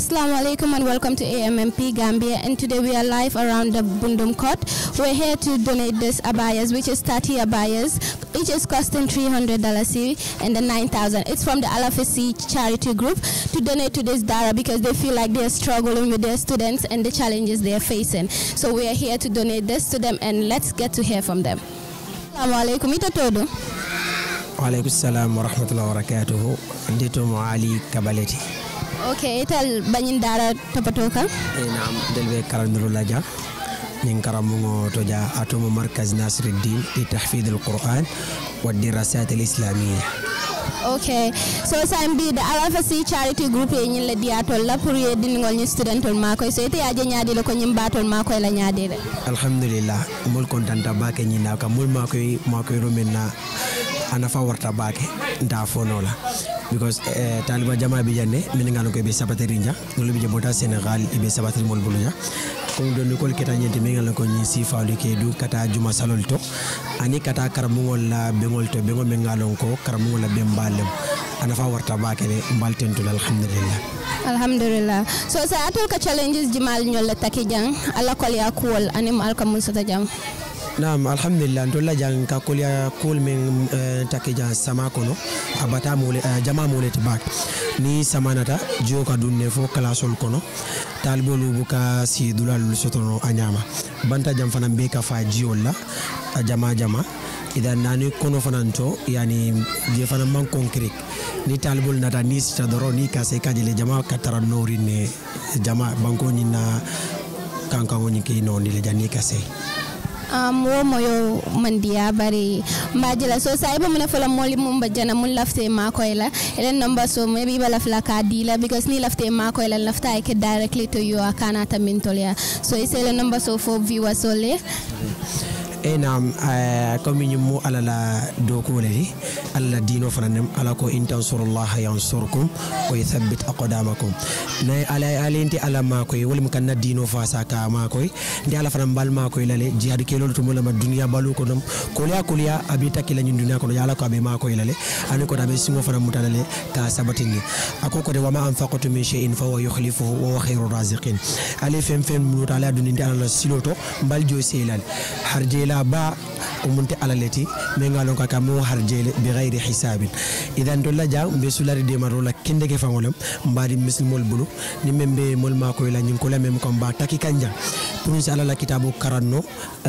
Assalamu alaikum and welcome to AMMP Gambia, and today we are live around the Bundum Court. We're here to donate this abayas, which is 30 abayas. Each is costing $300 and then 9,000. It's from the Alafisi charity group to donate to this Dara because they feel like they're struggling with their students and the challenges they're facing. So we are here to donate this to them, and let's get to hear from them. Assalamu alaikum. Ita todo. Wa alaikum salam wa rahmatullahi wa barakatuhu. Ndito Muali Kabaleti. Okay, ital banyin Dara tapatoka. Naam, delbe karanduru laja. Nin karamungo toja atomo markaz Nasruddin li tahfidh al-Quran wa dirasat al-islamiyya. Okay, so sambi the Alafasi charity group yin le diatol la pour ye dinngol ni studentol mako so ite aje nyaade le ko nyim batol mako la nyaade de. Alhamdulillah, mul kontanta bake nyina ka mul mako romena anafa warta bake nda fonola. Because taliba jama bi janne min ngalo ko be sabateri nja ngolo bi jabota Senegal ibe sabateri mol bulunya ko do ni kol keta nyenti mi ngalo ko ni sifalu ke du kata juma salol to ani kata karamungol la bengol to bengol men ngalo ko karamungol la be mbalem ana fa warta bakele mbaltentul alhamdulillah. So sa atol ka challenges jimal nyol la takijang ala kol ya kol anim al kamun sata jam. Naam, alhamdulillah ndolla jang ka kolya kol men takija sama kono abata mole jama mole tibak ni samanata joka dunne fo kalasol kono talbolu buka si dulal sotono anyama banta jam fana be ka fa jiolla jama idan nani kono fananto yani je fana man concret ni talbol nata ni sta doro ni ka se kajele jama katara nori ne jama banko ni na kanka woni ke no ni le jani ka se wo moyo mandiya bari majila so sai ba mun fala moli mun bajana mun lafte ma ko ila elen number so maybe bala fla ka dila because ni lafte ma ko ila lafta ke directly to you akana ta mintolia so isele number so for viewers so le enam comme ñu mu ala la do ko le alla dino fananem ala ko intansurullaha yansurkum wa yuthabbit aqdamakum nay ala alenti ala ma koy wol mu kan dino fa saka ma koy ndi ala fanam bal ma koy lale jihad ke lolu to mo la ma dunya balu ko dum kuliya abita ki la ñu dunya ko yala ko abe ma koy lale ani ko dabe singo fanam mutalale ka sabatini akoko de wama anfaqatu min shay'in fa huwa yukhlifuhu wa huwa khairur raziqin ali fem mutala dundi ala siloto mbal jo selal harje la ba umunte alaleti mengalon ka kamu harjele bi ghairi hisabin idan dolla jaw be sulari de marola kende ke fangolam mbadi muslimol bulu ni membe mol ma ko la nyin ko la mem ko ba taki kanja pour inshallah la kitabu karanno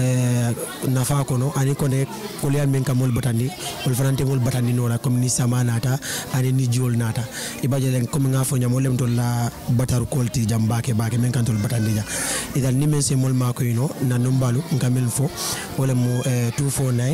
nafa ko no ani ko ne ko lian men kamol batandi wol franante mol batandi no la comme ni samanata ani ni jol nata ibaje len comme nga fo nyamolem to la batar kolti jambake bake men kantol batandi ja idan ni men se mol ma ko no nanum balu ngamel fo wala mo 249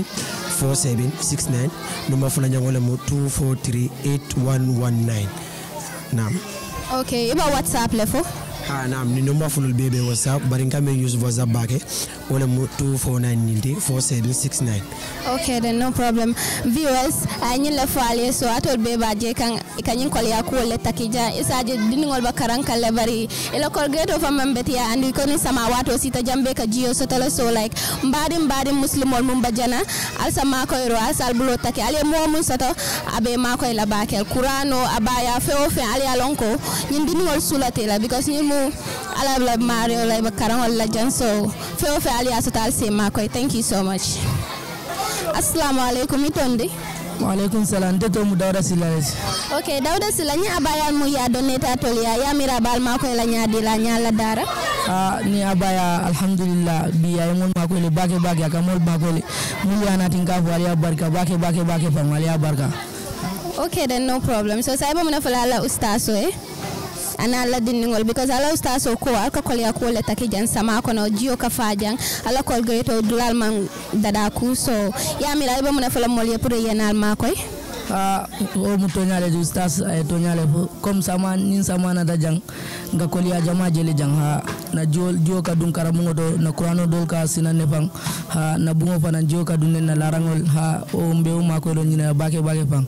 4769 number fula nyang wala mo 243 8119 nam. Okay, iba WhatsApp lefo naam ni number fulul bebe WhatsApp bari ngame use WhatsApp bake wala mo 249 4769. Okay, then no problem. Viewers, anyi le fali so atol beba je kan kanyin kol ya ko le takija isaje diningol bakaran kale bari ila kol geto fa mambeti ya andi ko ni sama wato sita jambe ka jiyo so tala so like mbadi muslimol mum bajana al sama ko ro asal bulo taki ale mo mun soto abe ma ko la bakel qur'ano abaya fe ale alonko nyin diningol sulate la because ni mu ala la mario la bakaran la janso fe ali asotal se ma ko. Thank you so much. Assalamu alaikum itondi. Wa alaikum salam teto mu Dawda Sila. Okay, Dawda Sila ni abaya mu ya doneta tolia ya mirabal ma ko la nyaadi la nyala dara. Ni abaya alhamdulillah biya mon ma ko le bake akamol ba ko le mu ya na tinga bo ya barka bake fa ya barka. Okay, then no problem. So saiba muna fala la ustaso ana la diningol because ala ustaso ko alka kol ya ko le takijan sama ko no jio ka fajang ala kol geto dulal man dada ku so ya mi la ba muna fala mol ye pour yenal ma koy o mu tonyale du ustaz ay tonyale comme sama nin sama na dajang nga kol ya jama jele jang na jio ka dun karamungo do na qur'ano dol ka sinan nepang na bungo fana jio ka dun na larangol o mbeu ma ko do nyina bake pang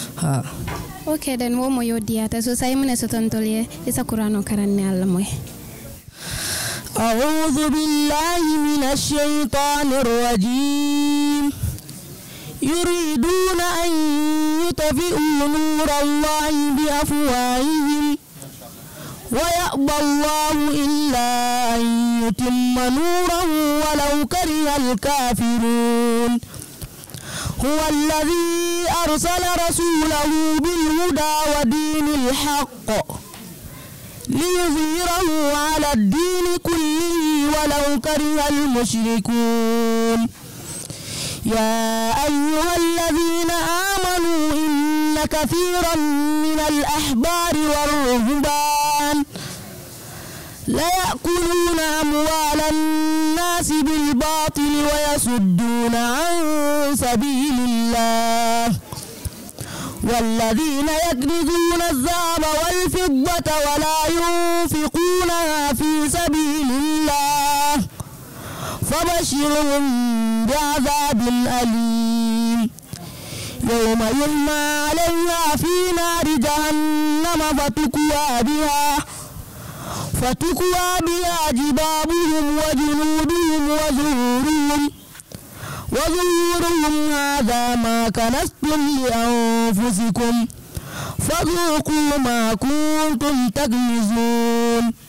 Okay, then wo moyo diata so say mune sotontolie isa qur'ano karanne alla moy. A'udhu billahi minash shaitanir rajim. Yuriduna an yutfi'u nurallahi bi afwahihim ويأبى الله إلا أن يتم نوره ولو كره الكافرون هو الذي أرسل رسوله بالهدى ودين الحق ليظهره على الدين كله ولو كره المشركون يا أيها الذين آمنوا إن كثيرا من الأحبار والرهبان ليأكلون أموال الناس بالباطل ويصدون عن سبيل الله والذين يكنزون الذهب والفضة ولا ينفقونها في سبيل الله فبشرهم بعذاب أليم يوم يحمى عليها في نار جهنم فتكوى بها جبابهم وجنودهم وظهورهم هذا ما كنزتم لأنفسكم فذوقوا ما كنتم تكنزون